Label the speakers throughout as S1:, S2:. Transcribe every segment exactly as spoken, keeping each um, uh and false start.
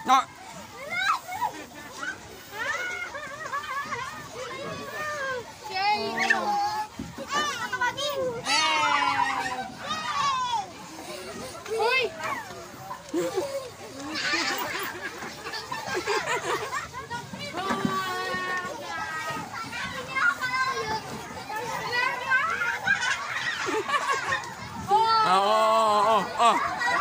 S1: No. Oh, oh, oh, oh.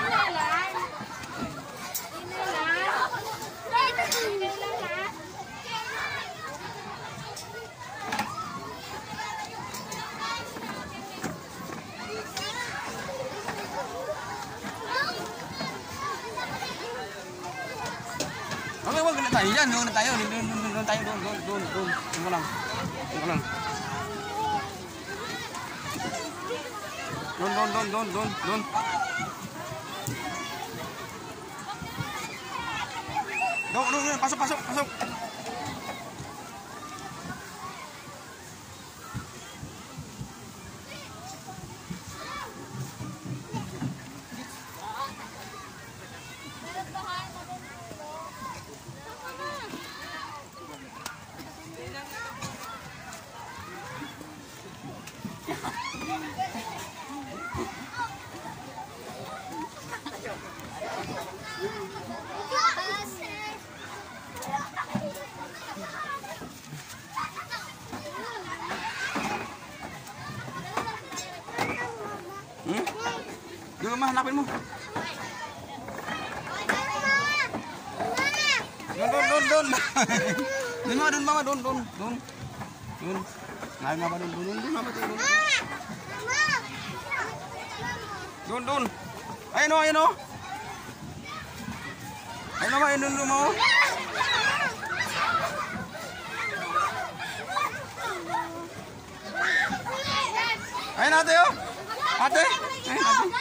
S1: Oke, wag na tayo yan, doon na tayo, doon, doon, doon tayo, doon, doon, doon, doon, doon lang, doon lang. Doon, doon, doon, doon, doon, doon. Doon, doon, doon, pasok, pasok, pasok. Hmm? Doon, ma, hanapin mo. Doon, doon, doon, doon. Doon, ma, doon, mama, doon, doon, doon. Doon. Ngayon, mama, doon, doon, doon, mama, doon, doon. Doon, doon. Ayun, ayun, ayun. Ayun, mama, ayun, doon, mo. Ayun, ate, oh. Ate. Ayun, ate.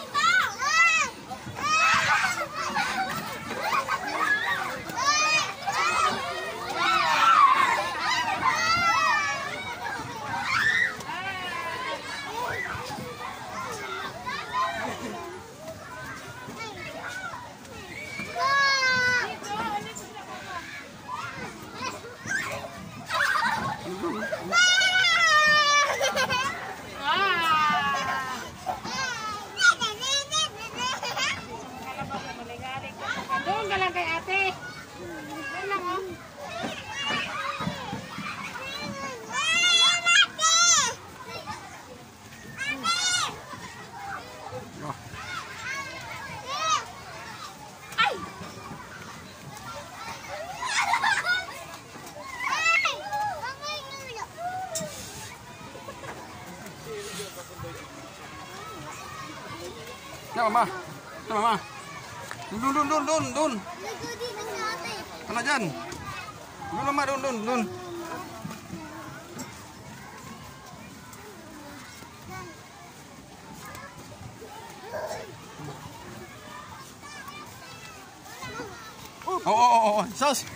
S2: Doon ka lang kay ate. Doon lang, oh. Ay!
S1: Na, mama. Na, mama. Doon, doon, doon, doon, doon. Ano dyan? Doon, mama, doon, doon, doon. Oh, oh, oh, oh, sos.